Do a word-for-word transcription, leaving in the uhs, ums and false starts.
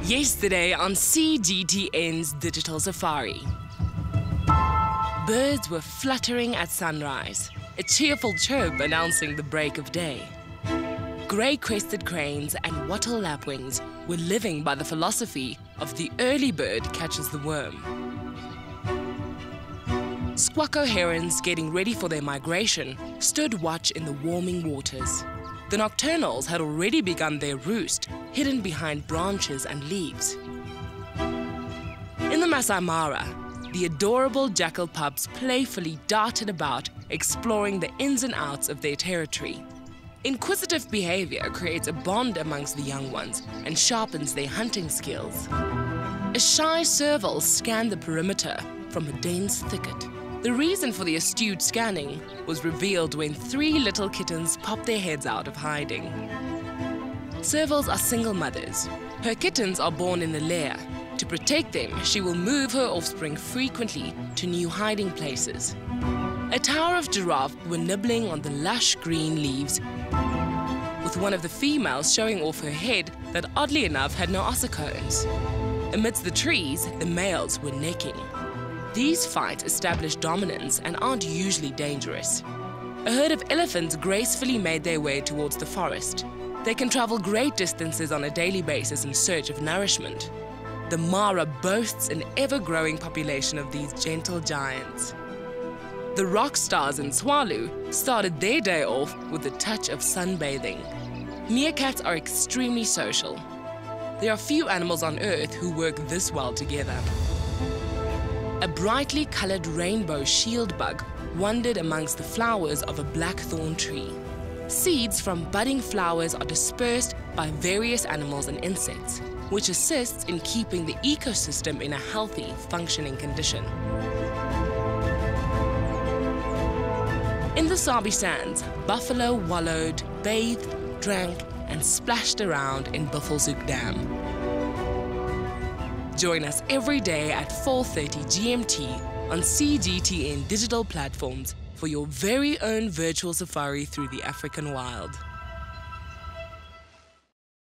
Yesterday on C G T N's Digital Safari. Birds were fluttering at sunrise, a cheerful chirp announcing the break of day. Grey-crested cranes and wattle lapwings were living by the philosophy of the early bird catches the worm. Squacco herons, getting ready for their migration, stood watch in the warming waters. The nocturnals had already begun their roost, hidden behind branches and leaves. In the Masai Mara, the adorable jackal pups playfully darted about, exploring the ins and outs of their territory. Inquisitive behavior creates a bond amongst the young ones and sharpens their hunting skills. A shy serval scanned the perimeter from a dense thicket. The reason for the astute scanning was revealed when three little kittens popped their heads out of hiding. Servals are single mothers. Her kittens are born in the lair. To protect them, she will move her offspring frequently to new hiding places. A tower of giraffe were nibbling on the lush green leaves, with one of the females showing off her head that oddly enough had no ossicones. Amidst the trees, the males were necking. These fights establish dominance and aren't usually dangerous. A herd of elephants gracefully made their way towards the forest. They can travel great distances on a daily basis in search of nourishment. The Mara boasts an ever-growing population of these gentle giants. The rock stars in Swalu started their day off with a touch of sunbathing. Meerkats are extremely social. There are few animals on Earth who work this well together. A brightly colored rainbow shield bug wandered amongst the flowers of a blackthorn tree. Seeds from budding flowers are dispersed by various animals and insects, which assists in keeping the ecosystem in a healthy, functioning condition. In the Sabi Sands, buffalo wallowed, bathed, drank, and splashed around in Buffelshoek Dam. Join us every day at four thirty G M T on C G T N digital platforms for your very own virtual safari through the African wild.